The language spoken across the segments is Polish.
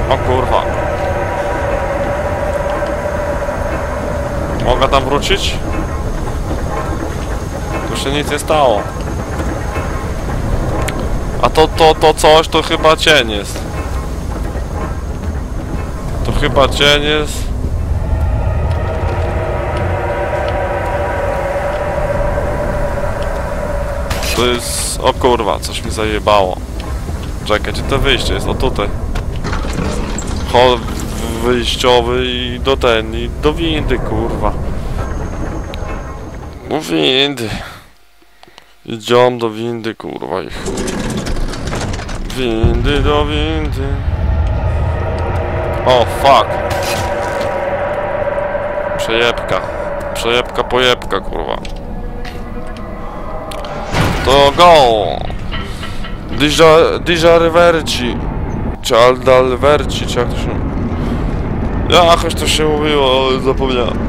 O kurwa. Mogę tam wrócić? Tu się nic nie stało. A to coś to chyba cień jest. To chyba cień jest. To jest... O kurwa, coś mi zajebało. Czekaj, gdzie to wyjście jest? O tutaj. Hol wyjściowy i do i do windy, kurwa. Do windy. Idziemy do windy, kurwa i chuj. Windy do windy. O, fuck. Przejebka. Przejebka, pojebka, kurwa. To go! Dija Riverci. Czy Aldalverci, czy jak to się... Jakoś to się mówiło, ale zapomniałem.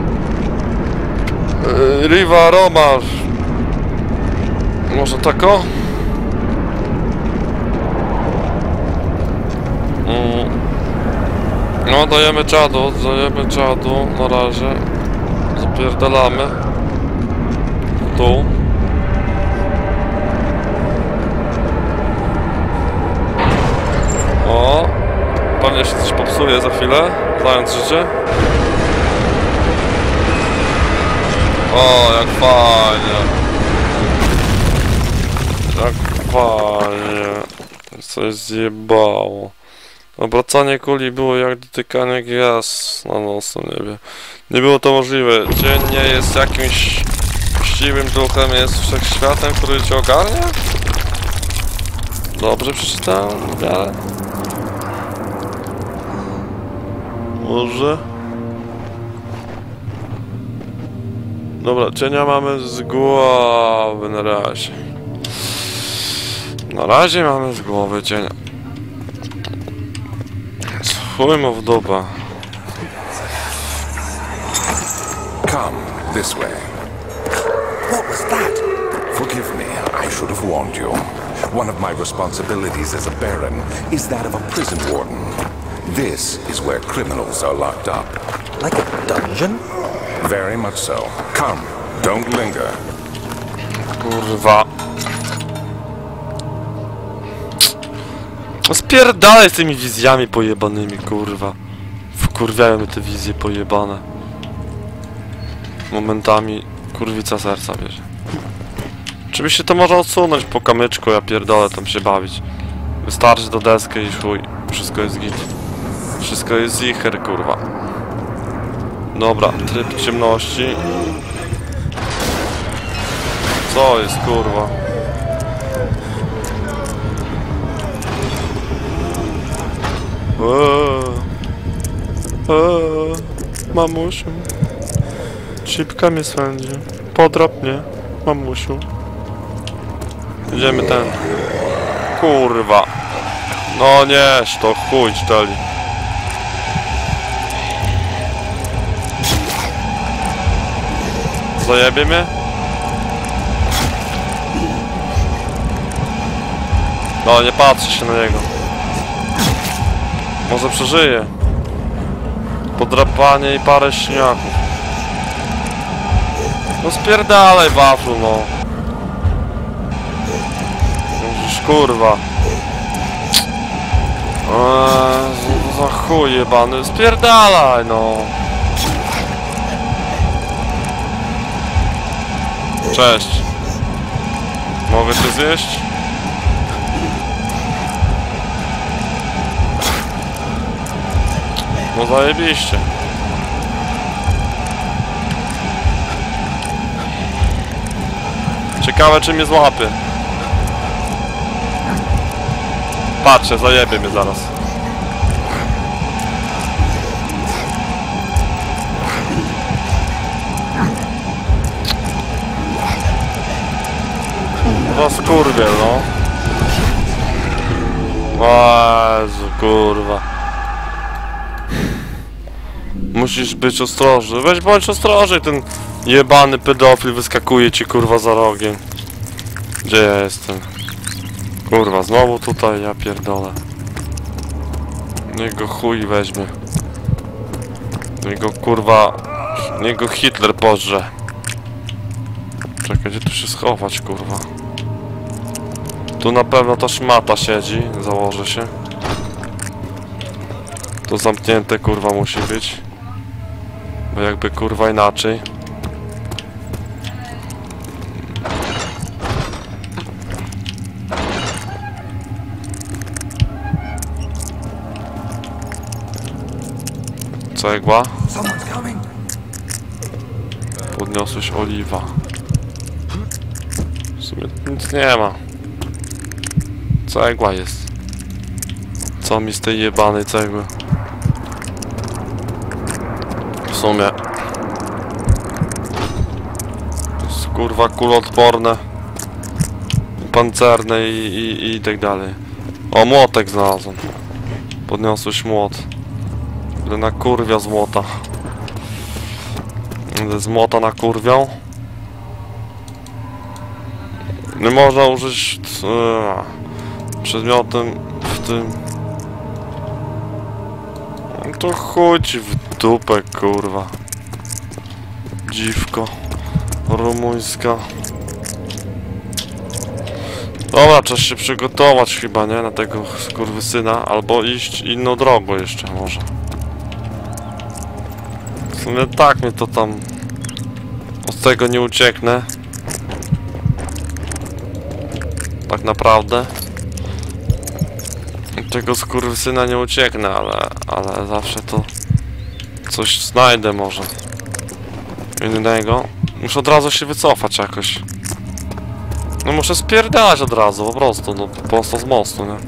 Riva Romasz. Może tako? No, dajemy czadu na razie. Zapierdalamy. Tu. O, pewnie się coś popsuje za chwilę, znając życie. O, jak fajnie. Jak fajnie. Coś zjebało. Obracanie kuli było jak dotykanie gwiazd na nocnym niebie. Nie było to możliwe. Dzień nie jest jakimś chciwym duchem, jest wszechświatem, który cię ogarnia? Dobrze przeczytałem? W miarę? Może? Dobra, cienia mamy z głowy na razie. Na razie mamy z głowy cienia. Chuj mu w dupę. Come this way. What was that? Forgive me, I should have warned you. One of my responsibilities as a Baron is that of a prison warden. This is where criminals are locked up. Like a dungeon? Very much so. Come, don't linger. Kurwa. Spierdalaj z tymi wizjami pojebanymi, kurwa. Wkurwiają mnie te wizje pojebane. Momentami kurwica serca bierze. Oczywiście to można odsunąć po kamyczku, ja pierdolę tam się bawić. Wystarczy do deskę i chuj. Wszystko jest git. Wszystko jest zicher, kurwa. Dobra, tryb ciemności. Co jest, kurwa? Mamusiu. Cipka mnie swędzi. Podrap mnie, mamusiu. Idziemy ten. Kurwa. No nie, to chuj czteli. Zajebie mnie? No nie patrzy się na niego. Może przeżyje. Podrapanie i parę śniaków. No spierdalaj, waflu, no. Już kurwa. Za chuj jebany. Spierdalaj, no. Cześć. Mogę cię zjeść? No zajebiście. Ciekawe czy mnie złapie. Patrzę, zajebie mnie zaraz. No skurwiel, no. O Jezu, kurwa. Musisz być ostrożny. Weź bądź ostrożny, ten jebany pedofil wyskakuje ci kurwa za rogiem. Gdzie ja jestem? Kurwa, znowu tutaj, ja pierdolę. Niech go chuj weźmie. Niech go kurwa... Niech go Hitler pożre. Czekaj, gdzie tu się schować, kurwa? Tu na pewno ta szmata siedzi, założę się. To zamknięte, kurwa, musi być. Bo jakby, kurwa, inaczej. Cegła. Podniosłeś oliwa. W sumie nic nie ma. Cegła jest. Co mi z tej jebanej cegły? W sumie. Jest kurwa kuloodporne. Pancerne i tak dalej. O, młotek znalazłem. Podniosłeś młot. Będę na kurwia z młota. Będę z młota na kurwią. Nie można użyć przedmiotem w tym. No to chuj ci w dupę, kurwa. Dziwko rumuńska. Dobra, czas się przygotować chyba, nie? Na tego skurwysyna. Albo iść inną drogą jeszcze może. W sumie tak mnie to tam... Od tego nie ucieknę. Tak naprawdę. Od tego skurwysyna nie ucieknę, ale zawsze to... Coś znajdę może. Innego. Muszę od razu się wycofać jakoś. No muszę spierdalać od razu, po prostu, no prosto z mostu, nie?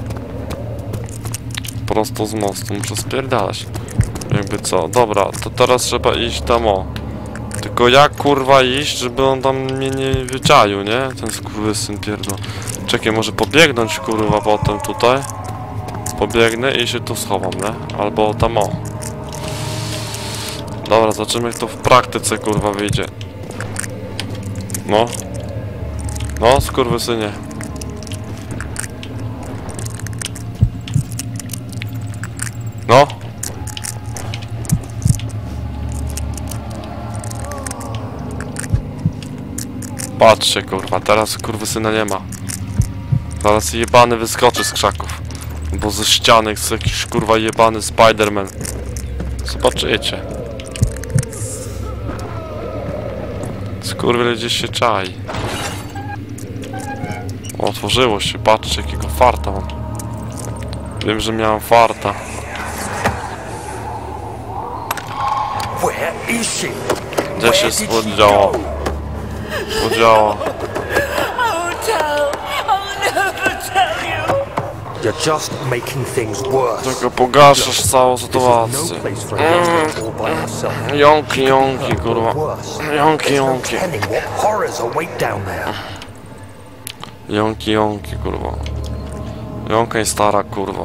Prosto z mostu, muszę spierdalać. Jakby co, dobra, to teraz trzeba iść tam o. Tylko jak kurwa iść, żeby on tam mnie nie wyczaił, nie? Ten skurwysyn pierdol. Czekaj, może pobiegnąć kurwa potem tutaj. Pobiegnę i się tu schowam, nie? Albo tam o. Dobra, zobaczymy jak to w praktyce kurwa wyjdzie. No. No, skurwysynie. No. Patrzcie kurwa, teraz kurwysyna nie ma. Zaraz jebany wyskoczy z krzaków. Bo ze ściany jest jakiś kurwa jebany Spider-Man. Zobaczycie. Skurwiel gdzieś się czai. O, otworzyło się, patrzcie jakiego farta mam. Wiem, że miałem farta. Gdzie się spodziało? Podziała. You're just making things worse. Tylko pogarszasz całą sytuację. Jąki, jąki, kurwa. Jąki, jąki. Jąki, jąki, kurwa. Jąkaj stara, kurwa.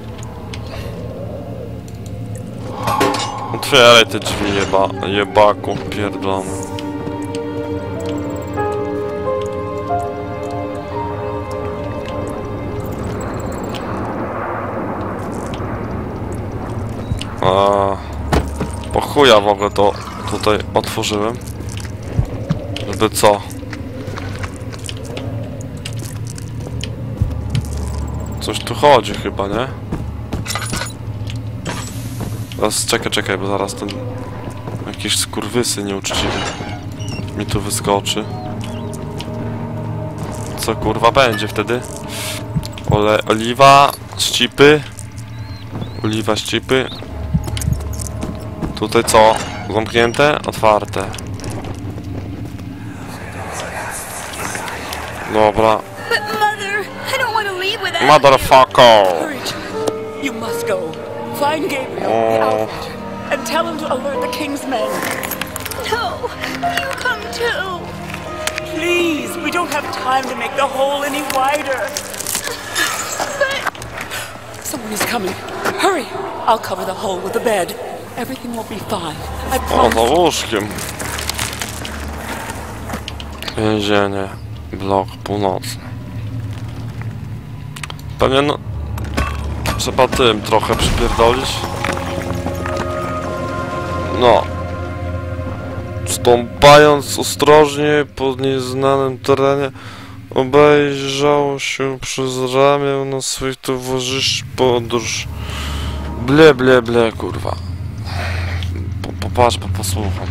Otwieraj te drzwi, jebaku, pierdolony. Po chuja w ogóle to tutaj otworzyłem. Żeby co? Coś tu chodzi chyba, nie? Zaraz, czekaj, bo zaraz ten... Jakiś skurwysy nieuczciwy mi tu wyskoczy. Co kurwa będzie wtedy? Oliwa, ścipy. Oliwa, ścipy. Tutaj co? Zamknięte? Otwarte. Dobra. Motherfucker! You must go. Find Gabriel, the outfit, and tell him to alert the king's men. No, you come too. Please, we don't have time to make the hole any wider. But Someone is coming. Hurry! I'll cover the hole with the bed. Everything will be fine. I O, promise. za łóżkiem. Więzienie. Blok północny. Pewnie no... Trzeba tym trochę przypierdolić. No. Stąpając ostrożnie po nieznanym terenie, obejrzał się przez ramię na swoich towarzyszy podróż. Ble, ble, ble, kurwa. Popatrz, posłucham.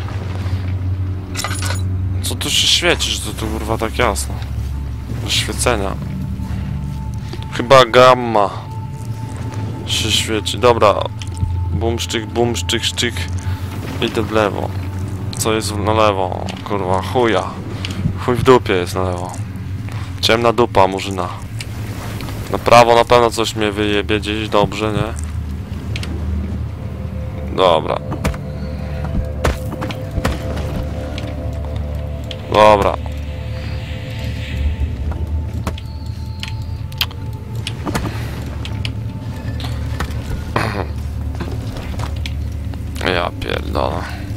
Co tu się świeci, że to kurwa tak jasno? Świecenia. Chyba gamma się świeci. Dobra. Bum, szczyk. Idę w lewo. Co jest na lewo? Kurwa, chuja. Chuj w dupie jest na lewo. Ciemna dupa, murzyna. Na prawo na pewno coś mnie wyjebie gdzieś, dobrze, nie? Dobra. Dobra. Ja pierdolę.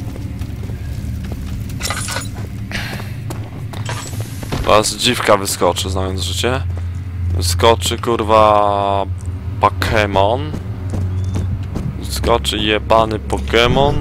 Teraz dziwka wyskoczy, znając życie. Wyskoczy kurwa Pokémon. Wyskoczy jebany Pokémon.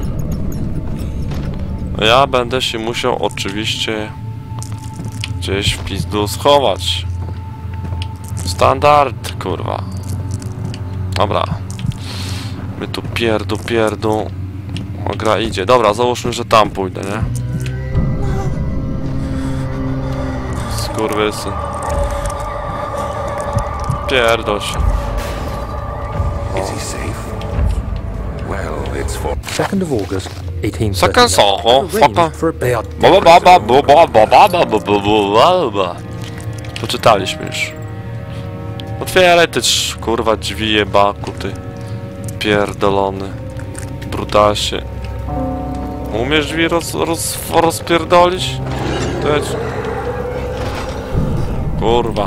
Ja będę się musiał oczywiście gdzieś w pizdu schować. Standard, kurwa. Dobra. My tu pierdu. O, gra idzie. Dobra, załóżmy, że tam pójdę, nie? Skurwysyn. Pierdol się. Is he safe? Well, it's for 2nd of August, 1839. Second song, Arranged for a bear. Poczytaliśmy już. Otwieraj ty kurwa drzwi jebaku ty. Pierdolony. Brutasie. Umiesz drzwi rozpierdolić? Kurwa.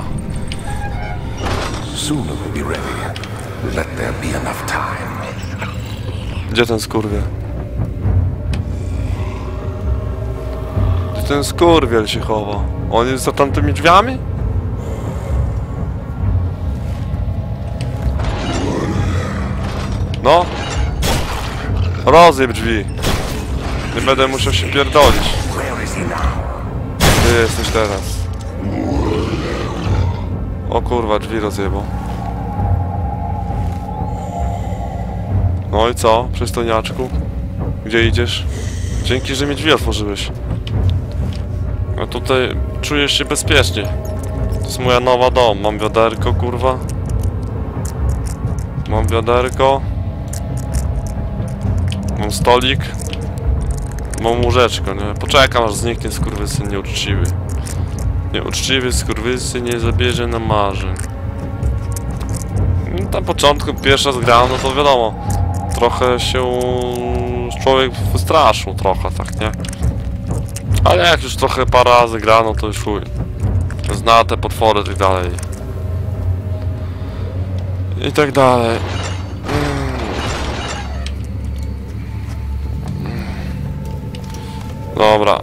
Soon we'll be ready. Let there be enough time. Gdzie ten skurwiel? Gdzie ten skurwiel się chowa? On jest za tamtymi drzwiami? No. Rozjeb drzwi. Nie będę musiał się pierdolić. Where is he now? Gdzie jesteś teraz? O kurwa, drzwi rozjebał. No i co, przystojniaczku? Gdzie idziesz? Dzięki, że mi drzwi otworzyłeś. No tutaj czujesz się bezpiecznie. To jest moja nowa dom. Mam wiaderko, kurwa. Mam wiaderko. Mam stolik. Mam łóżeczko, nie? Poczekam, aż zniknie skurwysyn nieuczciwy. Nieuczciwy skurwysyn nie zabierze na marzeń. Na początku pierwszy raz grałem, no to wiadomo. Trochę się człowiek wystraszył, trochę, tak, nie? Ale jak już trochę parę razy gra, no to już chuj. Zna te potwory i tak dalej. I tak dalej. Dobra.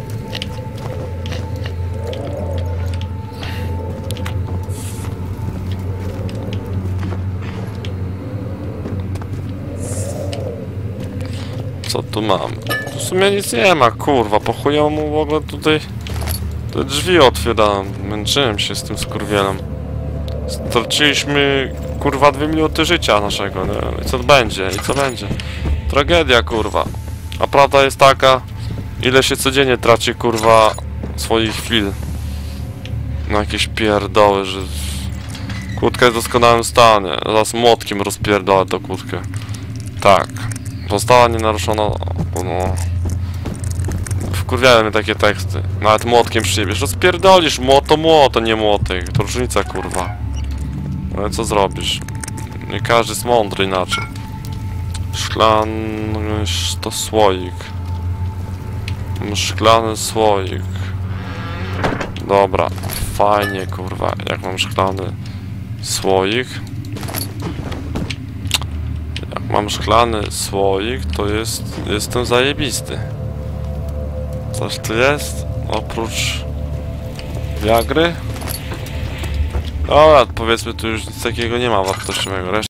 Co tu mam? Tu w sumie nic nie ma, kurwa, po chuja mu w ogóle tutaj te drzwi otwieram. Męczyłem się z tym skurwielem. Straciliśmy, kurwa, 2 minuty życia naszego, nie? I co będzie? I co będzie? Tragedia, kurwa. A prawda jest taka, ile się codziennie traci, kurwa, swoich chwil na jakieś pierdoły, że kłódka jest w doskonałym stanie. Zaraz młotkiem rozpierdolę tą kłódkę. Tak. Została nienaruszona. No. Wkurwiają mnie takie teksty. Nawet młotkiem przyjebiesz. Rozpierdolisz młoto, nie młotek. To różnica, kurwa. Ale co zrobisz? Nie każdy jest mądry inaczej. Szklany to słoik. Szklany słoik. Dobra, fajnie, kurwa. Jak mam szklany słoik. Jak mam szklany słoik, to jestem zajebisty. Coś tu jest? Oprócz Viagry? Dobra, powiedzmy, tu już nic takiego nie ma wartościowego.